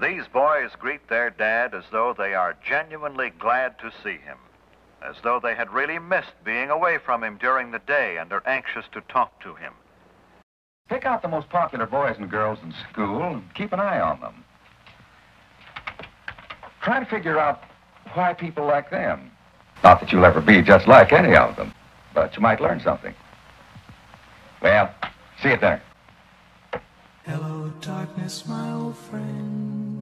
These boys greet their dad as though they are genuinely glad to see him, as though they had really missed being away from him during the day and are anxious to talk to him. Pick out the most popular boys and girls in school and keep an eye on them. Try to figure out why people like them. Not that you'll ever be just like any of them, but you might learn something. Well, see you there. Hello, darkness, my old friend.